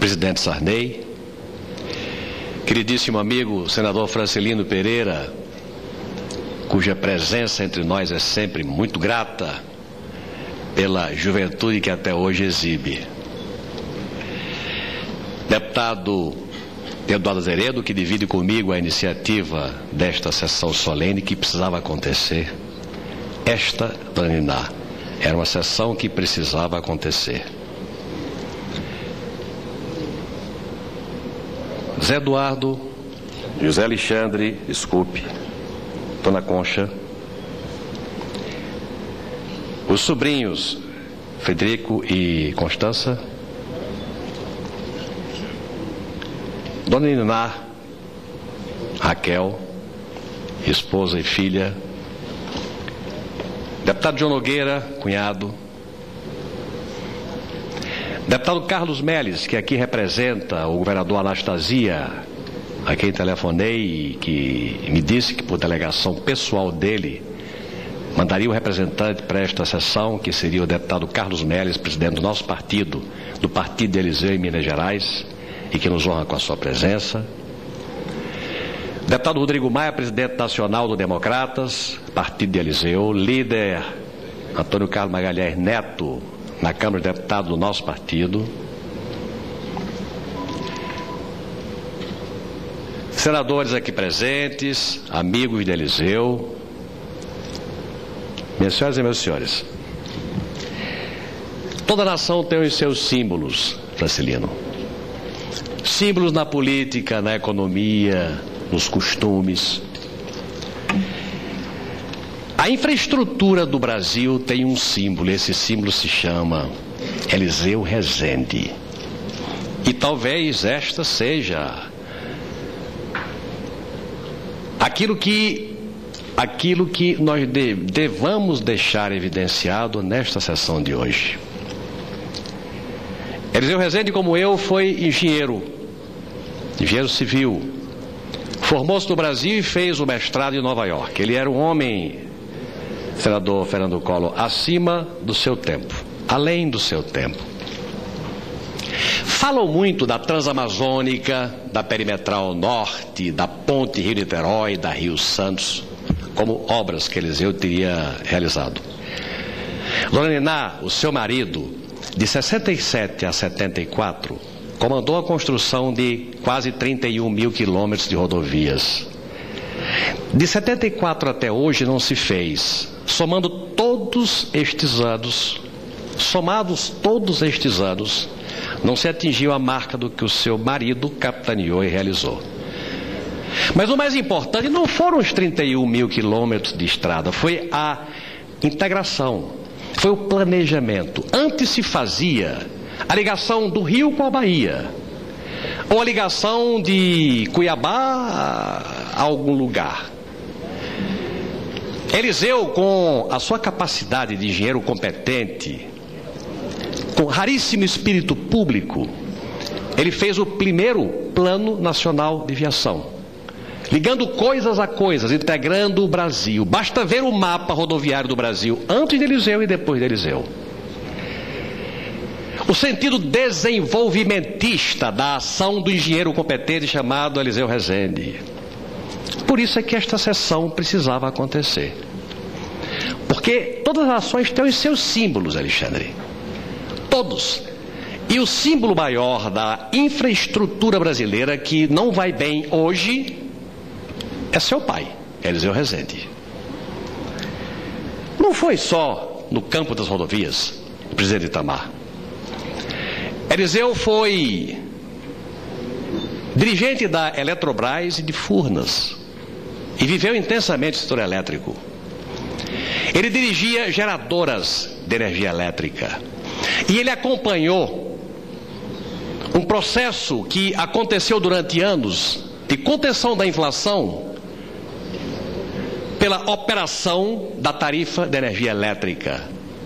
presidente Sarney, queridíssimo amigo senador Francelino Pereira, cuja presença entre nós é sempre muito grata pela juventude que até hoje exibe. Deputado Eduardo Azeredo, que divide comigo a iniciativa desta sessão solene que precisava acontecer. Esta, dona Niná, era uma sessão que precisava acontecer. Zé Eduardo, José Alexandre, desculpe, Dona Concha, os sobrinhos Frederico e Constança, Dona Niná, Raquel, esposa e filha, deputado João Nogueira, cunhado, deputado Carlos Melles, que aqui representa o governador Anastasia, a quem telefonei e que me disse que por delegação pessoal dele mandaria o representante para esta sessão, que seria o deputado Carlos Melles, presidente do nosso partido, do Partido de Eliseu em Minas Gerais, e que nos honra com a sua presença. Deputado Rodrigo Maia, presidente nacional do Democratas, Partido de Eliseu. Líder Antônio Carlos Magalhães Neto, na Câmara de Deputados do nosso partido. Senadores aqui presentes, amigos de Eliseu. Minhas senhoras e meus senhores, toda nação tem os seus símbolos, Francelino. Símbolos na política, na economia, nos costumes. A infraestrutura do Brasil tem um símbolo, esse símbolo se chama Eliseu Rezende. E talvez esta seja aquilo que nós devamos deixar evidenciado nesta sessão de hoje. Eliseu Rezende, como eu, foi engenheiro civil. Formou-se no Brasil e fez o mestrado em Nova York. Ele era um homem, senador Fernando Collor, acima do seu tempo, além do seu tempo. Falam muito da Transamazônica, da Perimetral Norte, da Ponte Rio-Niterói, da Rio Santos, como obras que Eliseu teria realizado. Dona Niná, o seu marido, de 67 a 74, comandou a construção de quase 31 mil quilômetros de rodovias. De 74 até hoje não se fez, somados todos estes anos, não se atingiu a marca do que o seu marido capitaneou e realizou. Mas o mais importante não foram os 31 mil quilômetros de estrada, foi a integração, foi o planejamento. Antes se fazia a ligação do Rio com a Bahia, ou a ligação de Cuiabá a algum lugar. Eliseu, com a sua capacidade de engenheiro competente, com raríssimo espírito público, ele fez o primeiro Plano Nacional de Viação, ligando coisas a coisas, integrando o Brasil. Basta ver o mapa rodoviário do Brasil antes de Eliseu e depois de Eliseu. O sentido desenvolvimentista da ação do engenheiro competente chamado Eliseu Rezende. Por isso é que esta sessão precisava acontecer. Porque todas as ações têm os seus símbolos, Alexandre. Todos. E o símbolo maior da infraestrutura brasileira que não vai bem hoje é seu pai, Eliseu Rezende. Não foi só no campo das rodovias, o presidente Itamar. Eliseu foi dirigente da Eletrobras e de Furnas e viveu intensamente o setor elétrico. Ele dirigia geradoras de energia elétrica e ele acompanhou um processo que aconteceu durante anos de contenção da inflação pela operação da tarifa de energia elétrica.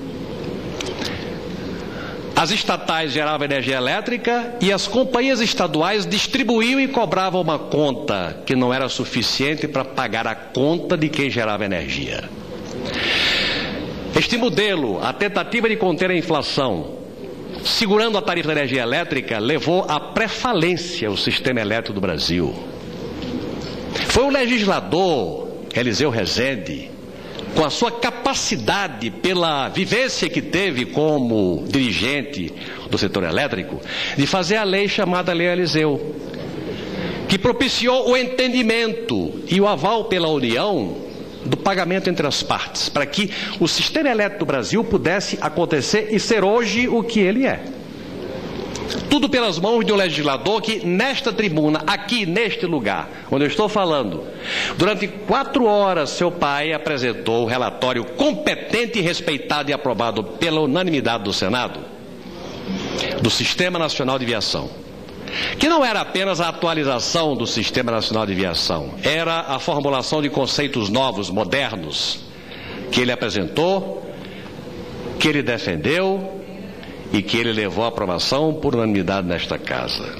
As estatais geravam energia elétrica e as companhias estaduais distribuíam e cobravam uma conta que não era suficiente para pagar a conta de quem gerava energia. Este modelo, a tentativa de conter a inflação, segurando a tarifa da energia elétrica, levou à pré-falência o sistema elétrico do Brasil. Foi o legislador Eliseu Rezende, com a sua capacidade, pela vivência que teve como dirigente do setor elétrico, de fazer a lei chamada Lei Eliseu, que propiciou o entendimento e o aval pela União do pagamento entre as partes, para que o sistema elétrico do Brasil pudesse acontecer e ser hoje o que ele é. Tudo pelas mãos de um legislador que, nesta tribuna, aqui neste lugar, onde eu estou falando, durante 4 horas seu pai apresentou o relatório competente, respeitado e aprovado pela unanimidade do Senado, do Sistema Nacional de Viação, que não era apenas a atualização do Sistema Nacional de Viação, era a formulação de conceitos novos, modernos, que ele apresentou, que ele defendeu e que ele levou à aprovação por unanimidade nesta casa.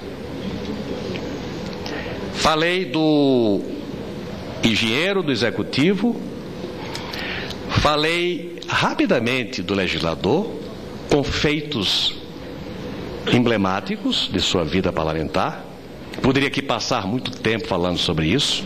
Falei do engenheiro, do executivo, falei rapidamente do legislador, com feitos emblemáticos de sua vida parlamentar. Poderia aqui passar muito tempo falando sobre isso,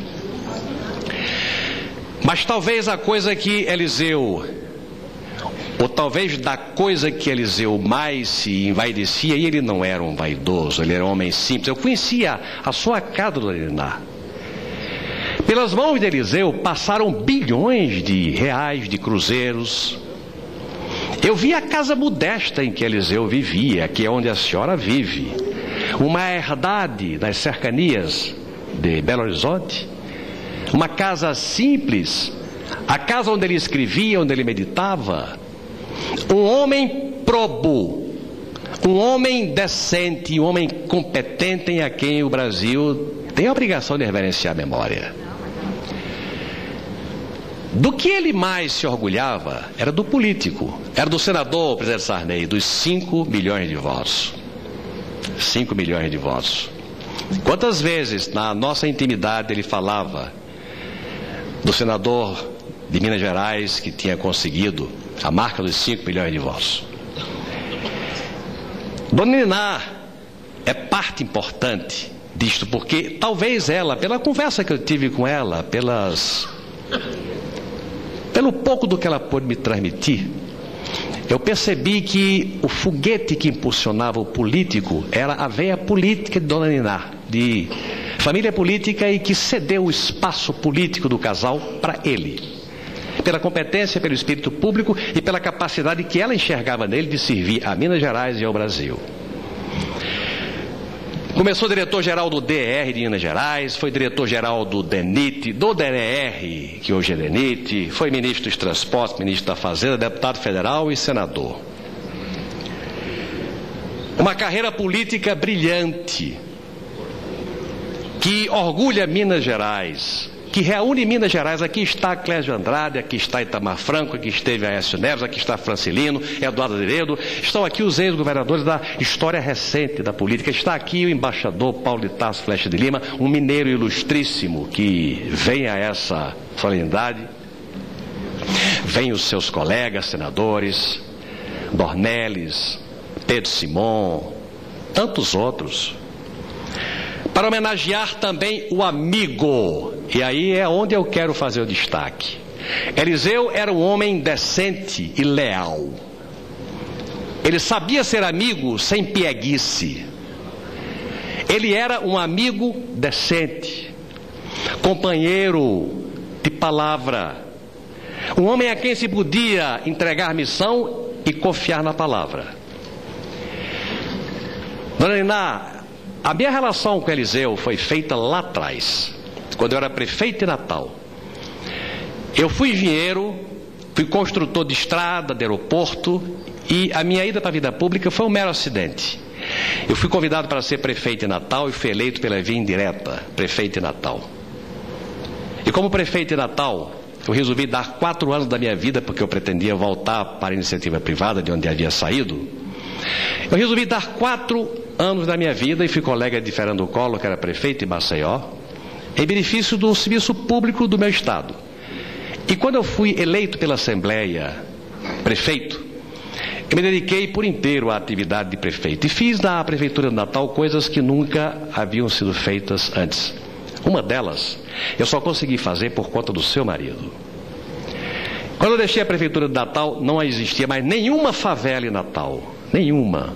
mas talvez a coisa que Eliseu, ou talvez da coisa que Eliseu mais se envaidecia, e ele não era um vaidoso, ele era um homem simples. Eu conhecia a sua casa, dona Niná. Pelas mãos de Eliseu passaram bilhões de reais, de cruzeiros. Eu vi a casa modesta em que Eliseu vivia, que é onde a senhora vive, uma herdade das cercanias de Belo Horizonte, uma casa simples, a casa onde ele escrevia, onde ele meditava. Um homem probo, um homem decente, um homem competente em a quem o Brasil tem a obrigação de reverenciar a memória. Do que ele mais se orgulhava era do político, era do senador presidente Sarney, dos 5 milhões de votos. 5 milhões de votos. Quantas vezes na nossa intimidade ele falava do senador de Minas Gerais que tinha conseguido a marca dos 5 milhões de votos. Dona Niná é parte importante disto, porque talvez ela, pela conversa que eu tive com ela, pelo pouco do que ela pôde me transmitir, eu percebi que o foguete que impulsionava o político era a veia política de Dona Niná, de família política, e que cedeu o espaço político do casal para ele, pela competência, pelo espírito público e pela capacidade que ela enxergava nele de servir a Minas Gerais e ao Brasil. Começou diretor-geral do DR de Minas Gerais, foi diretor-geral do DENIT, do DNR, que hoje é DENIT, foi ministro dos Transportes, ministro da Fazenda, deputado federal e senador. Uma carreira política brilhante, que orgulha Minas Gerais, que reúne Minas Gerais. Aqui está Clésio Andrade, aqui está Itamar Franco, aqui esteve Aécio Neves, aqui está Francilino, Eduardo Azevedo, estão aqui os ex-governadores da história recente da política, está aqui o embaixador Paulo de Tarso Flecha de Lima, um mineiro ilustríssimo que vem a essa solenidade, vem os seus colegas senadores, Dornelles, Pedro Simon, tantos outros, para homenagear também o amigo. E aí é onde eu quero fazer o destaque. Eliseu era um homem decente e leal. Ele sabia ser amigo sem pieguice. Ele era um amigo decente, companheiro de palavra, um homem a quem se podia entregar missão e confiar na palavra. Dona Niná, a minha relação com Eliseu foi feita lá atrás, quando eu era prefeito de Natal. Eu fui engenheiro, fui construtor de estrada, de aeroporto, e a minha ida para a vida pública foi um mero acidente. Eu fui convidado para ser prefeito de Natal e fui eleito pela via indireta, prefeito de Natal. E como prefeito de Natal, eu resolvi dar 4 anos da minha vida, porque eu pretendia voltar para a iniciativa privada, de onde havia saído. Eu resolvi dar 4 anos da minha vida e fui colega de Fernando Collor, que era prefeito de Maceió, em benefício do serviço público do meu estado. E quando eu fui eleito pela Assembleia prefeito, eu me dediquei por inteiro à atividade de prefeito e fiz na Prefeitura de Natal coisas que nunca haviam sido feitas antes. Uma delas, eu só consegui fazer por conta do seu marido. Quando eu deixei a Prefeitura de Natal, não existia mais nenhuma favela em Natal. Nenhuma.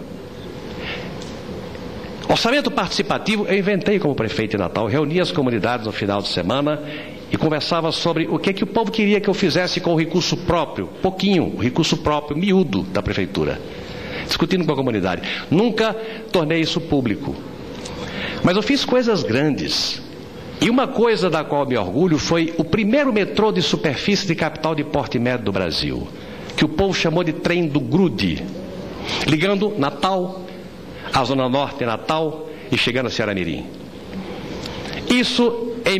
Orçamento participativo eu inventei como prefeito de Natal. Reunia as comunidades no final de semana e conversava sobre o que o povo queria que eu fizesse com o recurso próprio, pouquinho, o recurso próprio, miúdo da prefeitura, discutindo com a comunidade. Nunca tornei isso público, mas eu fiz coisas grandes. E uma coisa da qual me orgulho foi o primeiro metrô de superfície de capital de porte médio do Brasil, que o povo chamou de trem do grude, ligando Natal, a Zona Norte de Natal e chegando a Ceará Mirim. Isso em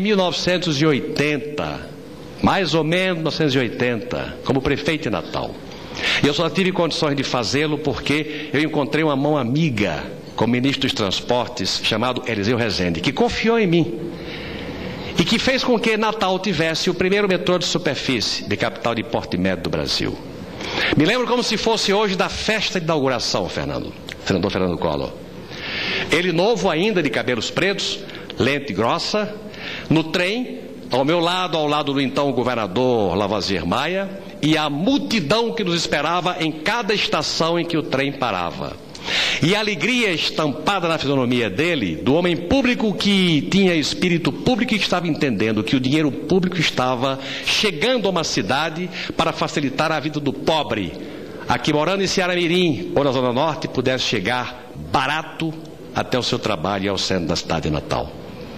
1980, mais ou menos 1980, como prefeito de Natal. Eu só tive condições de fazê-lo porque eu encontrei uma mão amiga com o ministro dos Transportes, chamado Eliseu Rezende, que confiou em mim e que fez com que Natal tivesse o primeiro metrô de superfície de capital de porte médio do Brasil. Me lembro como se fosse hoje da festa de inauguração, senador Fernando Collor. Ele novo ainda, de cabelos pretos, lente grossa, no trem, ao meu lado, ao lado do então governador Lavoisier Maia, e a multidão que nos esperava em cada estação em que o trem parava. E a alegria estampada na fisionomia dele, do homem público que tinha espírito público e que estava entendendo que o dinheiro público estava chegando a uma cidade para facilitar a vida do pobre, aqui morando em Ceará Mirim ou na Zona Norte, pudesse chegar barato até o seu trabalho e ao centro da cidade de Natal.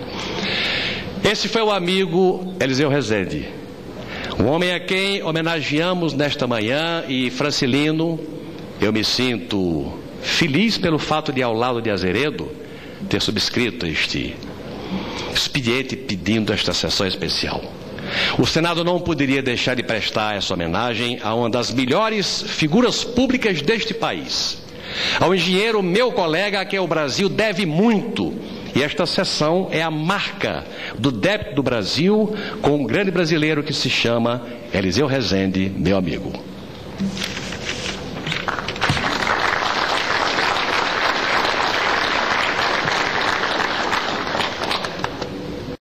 Esse foi o amigo Eliseu Rezende, um homem a quem homenageamos nesta manhã. E, Francilino, eu me sinto feliz pelo fato de, ao lado de Azeredo, ter subscrito este expediente pedindo esta sessão especial. O Senado não poderia deixar de prestar essa homenagem a uma das melhores figuras públicas deste país, ao engenheiro, meu colega, a quem o Brasil deve muito. E esta sessão é a marca do débito do Brasil com um grande brasileiro que se chama Eliseu Rezende, meu amigo.